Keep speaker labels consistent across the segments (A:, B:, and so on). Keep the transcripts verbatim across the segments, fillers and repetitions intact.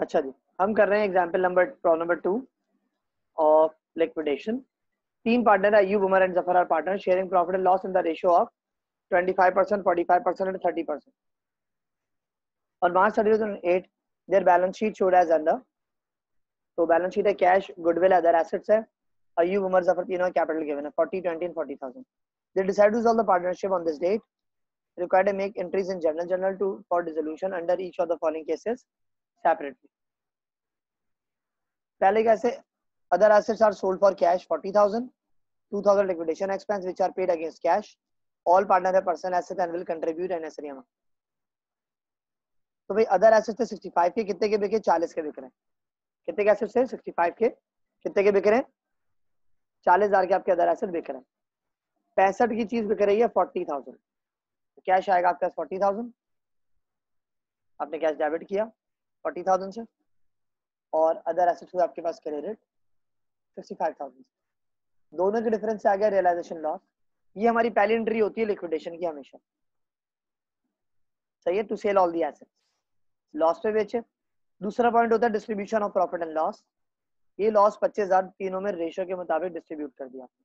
A: अच्छा जी, हम कर रहे हैं example number problem number two of liquidation. तीन पार्टनर है, Ayyub, Umar and Zafar are partner sharing profit and loss in the ratio of twenty five percent, forty five percent and thirty percent. On March thirty thousand eight, their balance sheet showed as under. तो balance sheet है cash, goodwill, other assets है, अय्यूब, उमर, जफर तीनों capital given है forty, twenty and forty thousand. They decide to dissolve the partnership on this date. Required to make entries in general journal to for dissolution under each of the following cases separately. पहले कैसे, other assets are sold for cash forty thousand, two thousand liquidation expense which are paid against cash. All partner have personal asset and will contribute an necessary amount. तो भाई other assets थे पैंसठ के, कितने के बिके, चालीस के बिक रहे हैं। कितने के एसेट्स थे, पैंसठ के, कितने के बिक रहे हैं, चालीस हजार के आपके अदर एसेट बिक रहे हैं। पैंसठ की चीज बिक रही है फोर्टी थाउजेंड, कैश आएगा आपके पास फोर्टी थाउजेंड, आपने कैश डेबिट किया फोर्टी थाउजेंड से, और अदर एसेट्स आपके पास क्रेडिट सिक्सटी फाइव थाउजेंड। दोनों के डिफरेंस से आ गया रियलाइजेशन लॉस। ये हमारी पहली एंट्री होती है लिक्विडेशन की हमेशा, सही है, to sell all the assets, loss पे बेचे। दूसरा पॉइंट होता है distribution of profit and loss. ये लॉस पच्चीस हजार तीनों में रेशियो के मुताबिक डिस्ट्रीब्यूट कर दिया,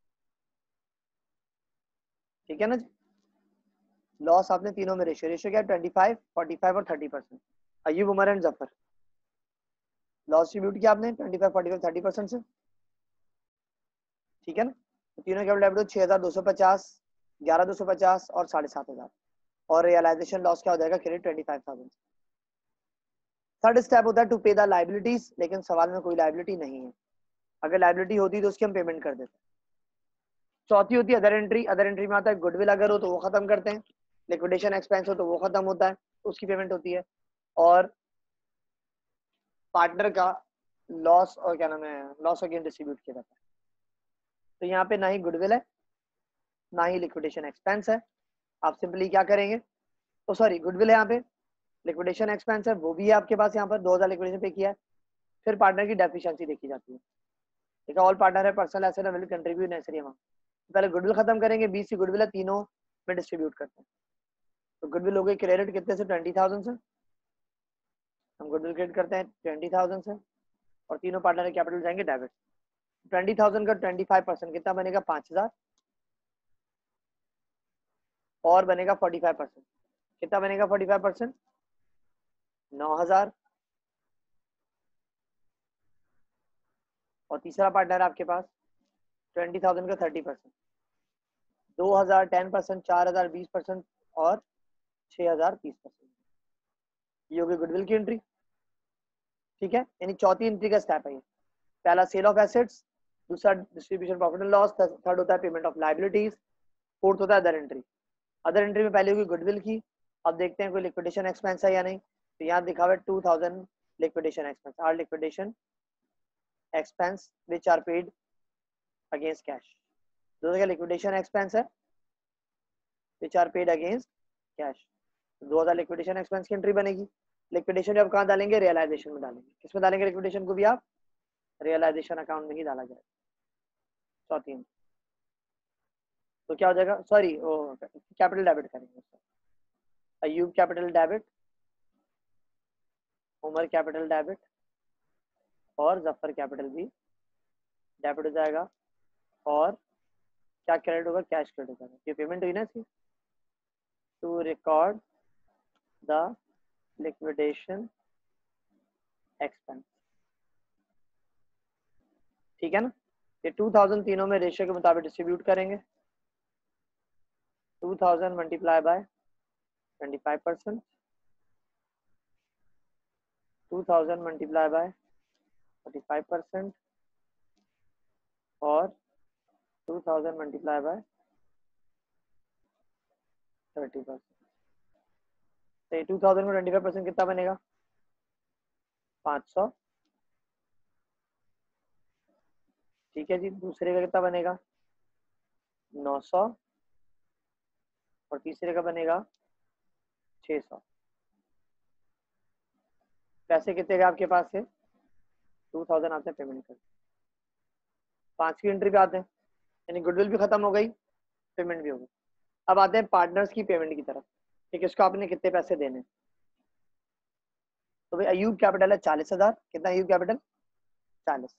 A: ठीक है ना जी। लॉस आपने तीनों में रेशियो, रेशियो क्या है, ट्वेंटी फाइव, फोर्टी फाइव और thirty percent. Ayyub, Umar and Zafar loss distribute किया आपने twenty five, forty five, thirty percent से, ठीक है ना। तो तीनों कैपिटल डेबिट छह हजार दो सौ पचास, ग्यारह दो सौ पचास और साढ़े सात हजार, और रियलाइजेशन लॉस क्या हो जाएगा, credit twenty five thousand. Third step होता है टू पे द लाइबिलिटीज, लेकिन सवाल में कोई लाइबिलिटी नहीं है, अगर लाइबिलिटी होती तो उसकी हम पेमेंट कर देते। चौथी होती है अदर एंट्री। अदर एंट्री में आता है गुडविल अगर हो तो वो खत्म करते हैं, लिक्विडेशन एक्सपेंस हो तो वो खत्म होता है, उसकी पेमेंट होती है, और पार्टनर का लॉस और क्या नाम है, लॉस अगेन डिस्ट्रीब्यूट किया जाता है। तो यहाँ पे ना ही गुडविल है ना ही लिक्विडेशन एक्सपेंस है, आप सिंपली क्या करेंगे, तो सॉरी गुडविल है यहाँ पे, लिक्विडेशन एक्सपेंस है वो भी है आपके पास, यहाँ पर दो हजार लिक्विडेशन पे किया है। फिर पार्टनर की डेफिशिएंसी देखी जाती है, ठीक है, ऑल पार्टनर है personal asset will contribute necessary amount. पहले गुडविल खत्म करेंगे, बीस की गुडविल है, तीनों में डिस्ट्रीब्यूट करते हैं। तो गुडविल हो गई क्रेडिट कितने से, ट्वेंटी थाउजेंड से, हम गुडविल क्रेडिट करते हैं ट्वेंटी थाउजेंड से, और तीनों पार्टनर कैपिटल जाएंगे डेबिट। ट्वेंटी थाउजेंड का ट्वेंटी फाइव परसेंट कितना बनेगा, पांच हजार, और बनेगा फोर्टी फाइव परसेंट, कितना बनेगा फोर्टी फाइव परसेंट, नौ हजार, और तीसरा पार्टनर आपके पास ट्वेंटी थाउजेंड का थर्टी परसेंट, दो हजार, टेन परसेंट, चार हजार, बीस परसेंट, और छह हजार, तीस परसेंट। ये होगी गुडविल की एंट्री, ठीक है। यानी चौथी एंट्री का स्टेप है ये, पहला सेल ऑफ एसेट्स, दूसरा distribution profit and loss, third होता है पेमेंट ऑफ लायबिलिटीज, फोर्थ होता है अदर एंट्री। अदर एंट्री में पहले होगी गुडविल की, अब देखते हैं कोई लिक्विडेशन एक्सपेंस है या नहीं। तो यहाँ दिखा हुआ है two thousand liquidation expense, are liquidation expense which are paid against cash. दो जगह लिक्विडेशन एक्सपेंस है विच आर पेड अगेंस्ट कैश, दो हजार लिक्विडेशन एक्सपेंस की एंट्री बनेगी। लिक्विडेशन जब कहाँ डालेंगे, रियलाइजेशन में डालेंगे। किसमें डालेंगे लिक्विडेशन को भी आप, रियलाइजेशन अकाउंट में ही डाला जाएगा, चौथी एंट्री। तो क्या हो जाएगा, सॉरी कैपिटल डेबिट करेंगे, Ayyub capital debit, Umar capital debit, और जफर कैपिटल भी डेबिट हो जाएगा, और क्या क्रेडिट होगा, कैश क्रेडिट हो जाएगा। ये पेमेंट हुई ना इसकी, to record the liquidation expense, ठीक है ना। ये टू थाउजेंड तीनों में रेशियो के मुताबिक डिस्ट्रीब्यूट करेंगे, two thousand multiply by twenty five percent, two thousand multiply by forty five percent, और two thousand multiply by thirty percent. तो टू थाउजेंड में ट्वेंटी फाइव परसेंट कितना बनेगा, पाँच सौ, ठीक है जी। दूसरे का कितना बनेगा, नौ सौ, और तीसरे का बनेगा छह सौ। पैसे कितने का आपके पास से, टू थाउजेंड आपने पेमेंट कर, पांच की एंट्री पे आते हैं, यानी गुडविल भी खत्म हो गई, पेमेंट भी हो गई। अब आते हैं पार्टनर्स की पेमेंट की तरफ, ठीक है, इसको आपने कितने पैसे देने, तो भाई अयूब कैपिटल है चालीस हजार, कितना अयूब कैपिटल चालीस।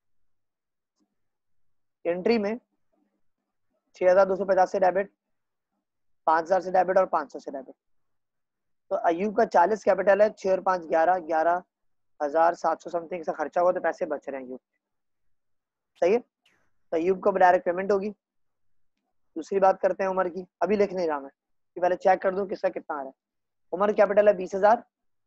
A: एंट्री में छह हजार दो सौ पचास से डेबिट, पांच हजार से डेबिट और पांच सौ से डेबिट। तो अयूब का चालीस कैपिटल है, छह और पांच ग्यारह, ग्यारह हजार सात सौ समथिंग से खर्चा हुआ तो पैसे बच रहे हैं अयूब। सही है, तो अयूब को डायरेक्ट पेमेंट होगी। दूसरी बात करते हैं उमर की, अभी लिख नहीं रहा मैं कि पहले चेक कर दूं किसका कितना आ रहा है। उमर कैपिटल है बीस हजार,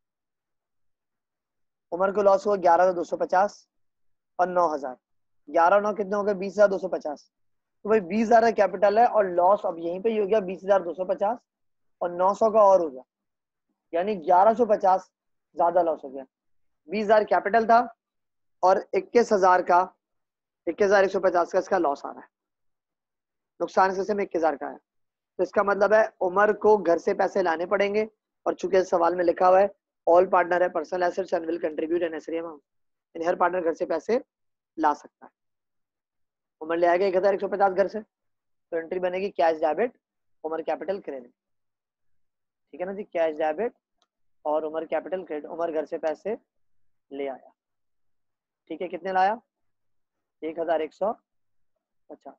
A: उमर को लॉस हुआ ग्यारह हजार दो सौ पचास और नौ हजार, ग्यारह नौ कितने हो गए बीस हजार दो सौ पचास। तो भाई बीस हजार का कैपिटल है और लॉस अब यहीं पे ही हो गया बीस हजार दो सौ पचास और नौ सौ का और हो गया, यानी ग्यारह सौ पचास ज्यादा लॉस हो गया। बीस हजार कैपिटल था और इक्कीस हजार का इक्कीस हजार एक सौ पचास का इसका लॉस आ रहा है, नुकसान इस में इक्कीस हजार का है। तो इसका मतलब है उमर को घर से पैसे लाने पड़ेंगे, और चूंकि सवाल में लिखा हुआ है ऑल पार्टनर है personal assets and will contribute an necessary amount, यानी हर पार्टनर घर से पैसे ला सकता है। उमर ले आएगा एक हजार एक सौ पचास घर से, तो एंट्री बनेगी cash debit Umar capital credit. ठीक है ना जी, कैश डेबिट और उमर कैपिटल क्रेडिट। उमर घर से पैसे ले आया, ठीक है, कितने लाया एक हजार एक सौ पचास,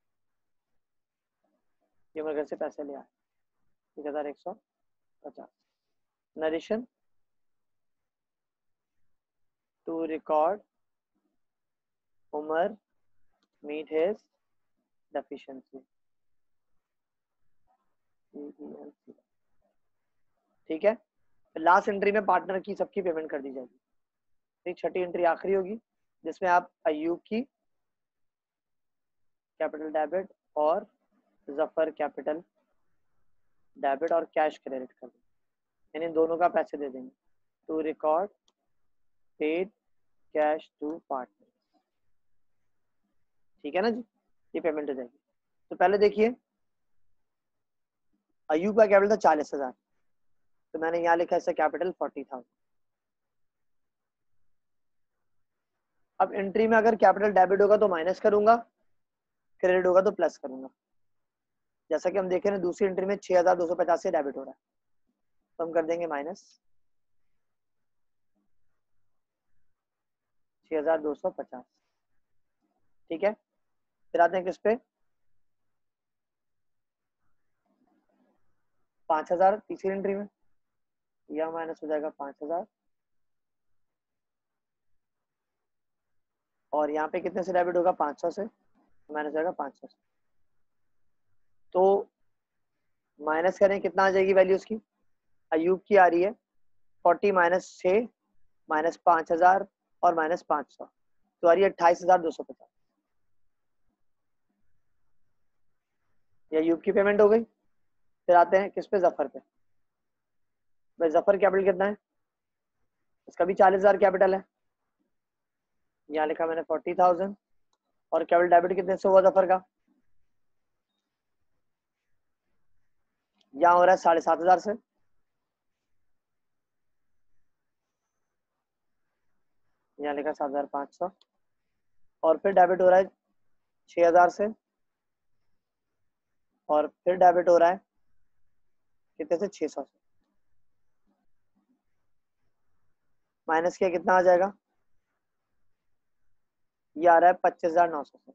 A: ये उमर घर से पैसे ले आया एक हजार एक सौ पचास। Narration to record Umar meet his deficiency. ठीक है, लास्ट एंट्री में पार्टनर की सबकी पेमेंट कर दी जाएगी। ठीक, छठी एंट्री आखिरी होगी जिसमें आप अयूब की कैपिटल डेबिट और जफर कैपिटल डेबिट और कैश क्रेडिट कर देंगे, यानी दोनों का पैसे दे देंगे। To record paid cash to partner. ठीक है ना जी, ये पेमेंट हो जाएगी। तो पहले देखिए अयूब का कैपिटल था चालीस हजार, तो मैंने यहाँ लिखा इसका कैपिटल फोर्टी थाउजेंड। अब एंट्री में अगर कैपिटल डेबिट होगा तो माइनस करूंगा, क्रेडिट होगा तो प्लस करूंगा। जैसा कि हम देख रहे हैं दूसरी एंट्री में छह हजार दो सौ पचास से डेबिट हो रहा है, तो हम कर देंगे माइनस छह हजार दो सौ पचास। ठीक है, फिर आते हैं किस पे, पांच हजार तीसरी एंट्री में, यह माइनस हो जाएगा पांच हजार, और यहाँ पे कितने से डेबिट होगा पांच सौ से, माइनस हो जाएगा पांच सौ से। तो माइनस करें कितना आ जाएगी वैल्यू उसकी, अयूब की आ रही है फोर्टी माइनस छः माइनस पांच हजार और माइनस पांच सौ, तो आ रही है अट्ठाईस हजार दो सौ पचास। ये अयूब की पेमेंट हो गई। फिर आते हैं किस पे, जफर पे। भाई जफर कैपिटल कितना है, इसका भी चालीस हजार कैपिटल है, यहाँ लिखा मैंने फोर्टी थाउजेंड, और कैपिटल डेबिट कितने से हुआ जफर का, यहाँ हो रहा है साढ़े सात हजार से, यहाँ लिखा सात हजार पाँच सौ, और फिर डेबिट हो रहा है छह हजार से, और फिर डेबिट हो रहा है कितने से छह सौ से, माइनस किया कितना आ जाएगा, ये आ रहा है पच्चीस हजार नौ सौ से,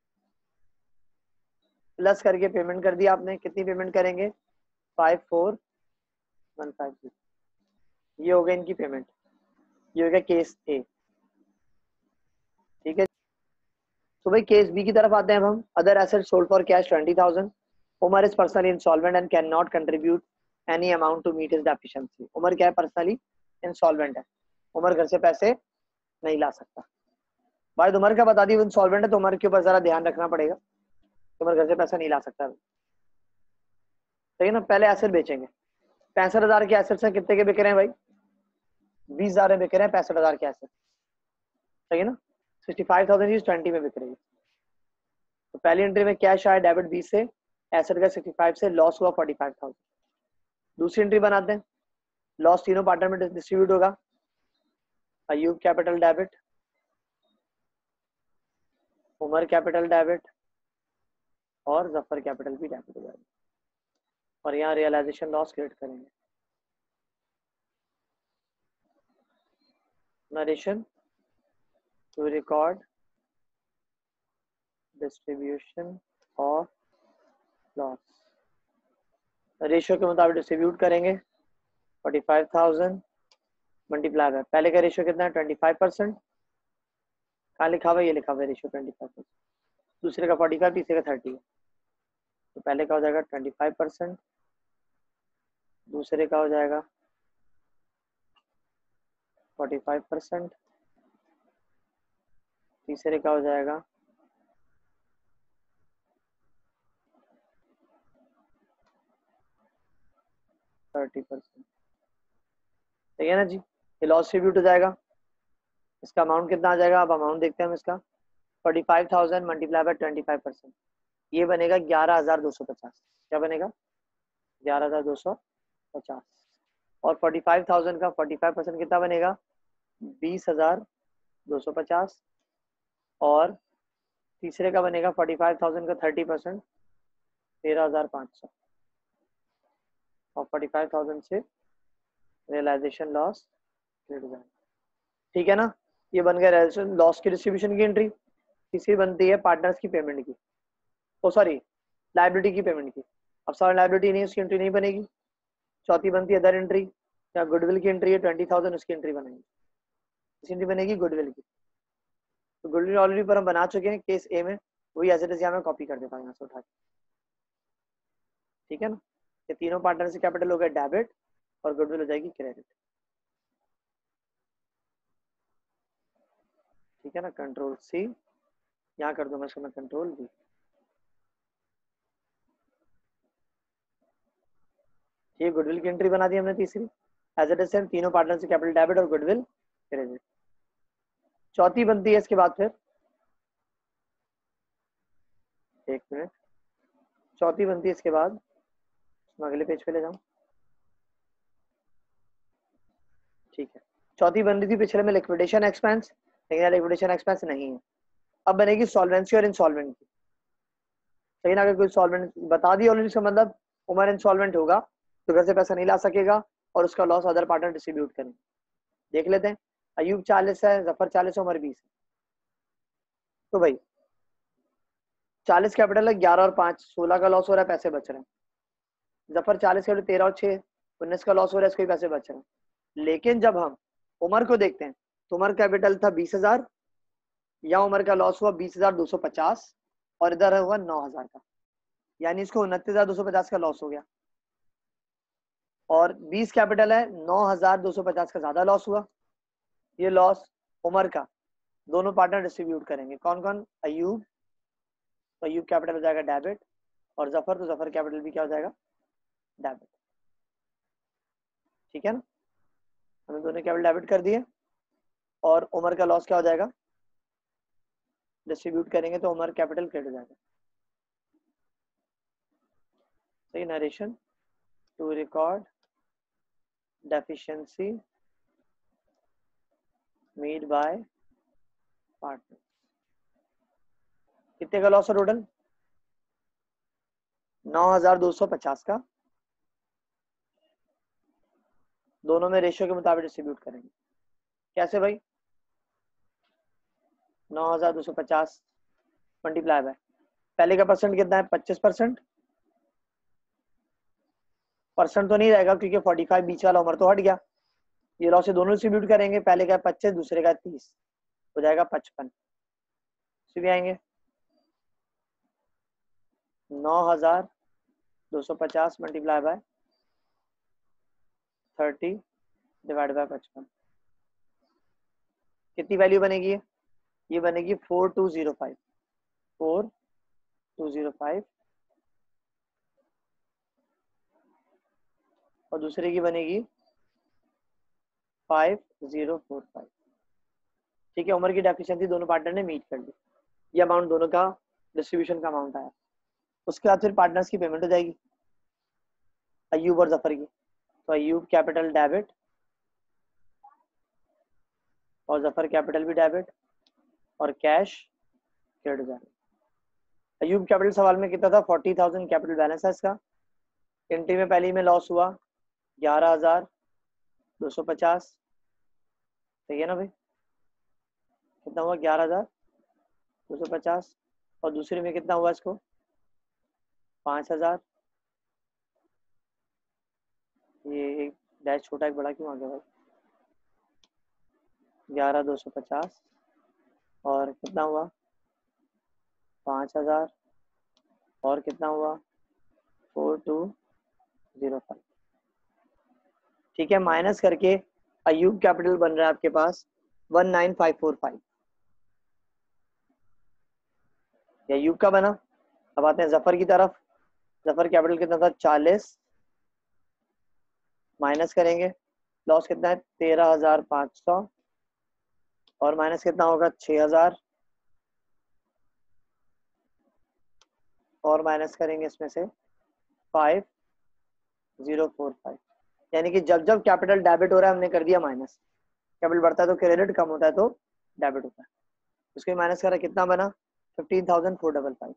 A: प्लस करके पेमेंट कर दिया आपने। कितनी पेमेंट करेंगे, five four one five zero, ये हो गया इनकी पेमेंट, ये हो गया केस ए। ठीक है, तो भाई केस बी की तरफ आते हैं अब हम। Other asset sold for cash twenty thousand, Umar is personally insolvent and can not contribute any amount to meet his deficiency. Umar क्या है, पर्सनली इंसॉल्वेंट है, उमर घर से पैसे नहीं ला सकता। भाई उमर का बता दी इंसॉल्वेंट है, तो उमर के ऊपर जरा ध्यान रखना पड़ेगा, उमर घर से पैसा नहीं ला सकता। सही है ना, पहले एसेट बेचेंगे, पैंसठ हजार के एसेट्स हैं, कितने के बिक रहे हैं भाई, बीस हजार में बिक रहे हैं पैंसठ हजार के एसेट। सही है ना, सिक्सटी फाइव थाउजेंड चीज ट्वेंटी में बिक रही है। तो पहली एंट्री में कैश आया डेबिट बीस से, एसेट का सिक्सटी फाइव से, लॉस हुआ फोर्टी फाइव थाउजेंड। दूसरी एंट्री बनाते हैं, लॉस तीनों पार्टनर में डिस्ट्रीब्यूट होगा, Ayub capital debit, Umar capital debit और जफर कैपिटल भी डेबिट हो जाएगा, और यहाँ रियलाइजेशन लॉस क्रिएट करेंगे। Narration to record distribution of loss, ratio के मुताबिक डिस्ट्रीब्यूट करेंगे। Forty five thousand multiply by, पहले का रेशियो कितना है ट्वेंटी फाइव परसेंट, कहाँ लिखा हुआ है, ये लिखा हुआ है रेशियो ट्वेंटी फाइव परसेंट, दूसरे का फोर्टी फाइव, तीसरे का थर्टी है, तो पहले का हो जाएगा ट्वेंटी फाइव परसेंट, दूसरे का हो जाएगा फोर्टी फाइव परसेंट, तीसरे का हो जाएगा थर्टी परसेंट। सही है ना जी, ये लॉस डिस्ट्रीब्यूट हो जाएगा। इसका अमाउंट कितना आ जाएगा, अब अमाउंट देखते हैं हम इसका। Forty five thousand multiply by twenty five percent, ये बनेगा ग्यारह हजार दो सौ पचास। क्या बनेगा, ग्यारह हजार दो सौ पचास। और फोर्टी फाइव थाउजेंड का फोर्टी फाइव परसेंट कितना बनेगा, बीस हजार दो सौ पचास। और तीसरे का बनेगा फोर्टी फाइव थाउजेंड का थर्टी परसेंट, तेरह हजार पाँच सौ। और फोर्टी फाइव थाउजेंड से रियलाइजेशन लॉस क्रेडिट हो जाएगा। ठीक है ना, ये बन गया रियलाइजेशन लॉस की डिस्ट्रीब्यूशन की एंट्री। तीसरी बनती है पार्टनर्स की पेमेंट की, ओ सॉरी लाइबिलिटी की पेमेंट की। अब सारा लाइबिलिटी नहीं, उसकी एंट्री नहीं बनेगी। चौथी बनती है अदर एंट्री, या गुडविल की एंट्री है ट्वेंटी थाउजेंड, उसकी एंट्री बनेगी। इसकी एंट्री बनेगी गुडविल की। तो गुडविल ऑलरेडी पर हम बना चुके हैं केस ए में, वही एज इट इज यहाँ मैं कॉपी कर देता हूँ यहाँ से उठा के। ठीक है ना, ये तीनों पार्टनर से कैपिटल हो गया डेबिट और गुडविल हो जाएगी क्रेडिट। ठीक है ना, कंट्रोल सी यहाँ कर दूंगा इसको मैं, कंट्रोल वी। ये गुडविल की एंट्री बना दी हमने तीसरी, एज इट इज सेम, तीनों पार्टनर से कैपिटल डेबिट और गुडविल क्रेडिट। चौथी बनती है इसके बाद फिर, एक मिनट, चौथी बनती है इसके बाद, मैं अगले पेज पे ले जाऊं। ठीक है, चौथी बन रही थी पिछले में लिक्विडेशन एक्सपेंस, लेकिन यहाँ लिक्विडेशन एक्सपेंस नहीं है। अब बनेगी सॉल्वेंसी और इंसॉल्वेंट की। सही ना, अगर कोई सॉल्वेंट बता दी ऑलरेडी, इसका मतलब उमर इंसॉल्वेंट होगा तो घर से पैसा नहीं ला सकेगा और उसका लॉस अदर पार्टनर डिस्ट्रीब्यूट करेंगे। देख लेते हैं, अयूब चालीस है, जफर चालीस है, उमर बीस है। तो भाई चालीस कैपिटल है, ग्यारह और पांच सोलह का लॉस हो रहा है, पैसे बच रहे हैं। जफर चालीस कैपिटल तेरह और छह उन्नीस का लॉस हो रहा है, इसको पैसे बच रहे हैं। लेकिन जब हम उमर को देखते हैं तो उमर कैपिटल था बीस हजार, या उमर का लॉस हुआ बीस हजार दो सौ पचास और इधर हुआ नौ हजार का, यानी इसको उनतीस हजार दो सौ पचास का लॉस हो गया। और बीस कैपिटल है, नौ हजार दो सौ पचास का ज्यादा लॉस हुआ। ये लॉस उमर का दोनों पार्टनर डिस्ट्रीब्यूट करेंगे। कौन कौन, अयूब, तो अयूब कैपिटल हो जाएगा डेबिट, और जफर तो जफर कैपिटल भी क्या हो जाएगा, डेबिट। ठीक है ना, हमने दोनों कैपिटल डेबिट कर दिए। और उमर का लॉस क्या हो जाएगा, डिस्ट्रीब्यूट करेंगे तो उमर कैपिटल क्रेडिट हो जाएगा। सही, narration to record deficiency made by partner. कितने का लॉस है टोटल, नौ हजार दो सौ पचास का। दोनों में रेशियो के मुताबिक डिस्ट्रीब्यूट करेंगे। कैसे भाई, नौ हजार दो सौ पचास मल्टीप्लाई बाय, पहले का परसेंट कितना है, पच्चीस परसेंट। परसेंट तो नहीं रहेगा क्योंकि फोर्टी फाइव बीच वाला उम्र तो हट गया। ये लॉस से दोनों डिस्ट्रीब्यूट करेंगे, पहले का पच्चीस, दूसरे का तीस, हो जाएगा पचपन। भी आएंगे नौ हजार दो सौ पचास multiply by thirty divide by पचपन, कितनी वैल्यू बनेगी, ये बनेगी four two zero five, four two zero five. और दूसरे की बनेगी फाइव जीरो फोर फाइव। ठीक है, उम्र की डेफिशिएंसी दोनों पार्टनर ने मीट कर ली, ये अमाउंट दोनों का डिस्ट्रीब्यूशन का अमाउंट आया। उसके बाद फिर पार्टनर्स की पेमेंट हो जाएगी, अयूब और जफर की। तो अयूब कैपिटल डेबिट और जफर कैपिटल भी डेबिट और कैश क्रेडिट हो जाएगा। अयूब कैपिटल सवाल में कितना था, फोर्टी थाउजेंड कैपिटल बैलेंस है इसका। एंट्री में पहली में लॉस हुआ ग्यारह हजार दो सौ पचास। सही है ना भाई, कितना हुआ, ग्यारह हजार दो सौ पचास। और दूसरे में कितना हुआ इसको, पाँच हजार। ये एक डैश छोटा एक बड़ा क्यों आ गया भाई, ग्यारह दो सौ पचास और कितना हुआ, पाँच हजार और कितना हुआ, फोर टू जीरो फाइव। ठीक है, माइनस करके अयूब कैपिटल बन रहा है आपके पास one nine five four five. ये अयूब का बना। अब आते हैं जफर की तरफ। जफर कैपिटल कितना था, चालीस। माइनस करेंगे, लॉस कितना है, तेरह हजार पाँच सौ और माइनस कितना होगा, छह हजार और माइनस करेंगे इसमें से फाइव जीरो फोर फाइव। यानी कि जब जब कैपिटल डेबिट हो रहा है हमने कर दिया माइनस, कैपिटल बढ़ता है तो क्रेडिट, कम होता है तो डेबिट होता है। उसके माइनस करा, कितना बना, fifteen thousand four double five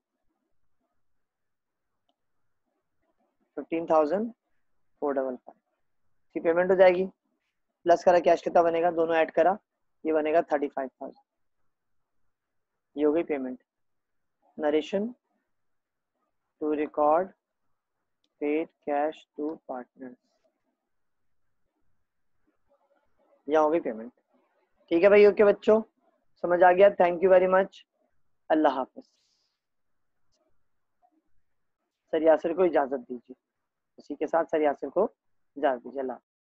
A: fifteen thousand four double five की पेमेंट हो जाएगी। प्लस करा कैश कितना बनेगा, दोनों ऐड करा, ये बनेगा थर्टी फाइव थाउजेंड। ये हो गई payment. Narration to record paid cash to partner, यहाँ हो गई पेमेंट। ठीक है भाई, ओके बच्चों, समझ आ गया, थैंक यू वेरी मच, अल्लाह हाफिज। सर यासिर को इजाजत दीजिए, इसी के साथ सर यासिर को इजाजत दीजिए, अल्लाह।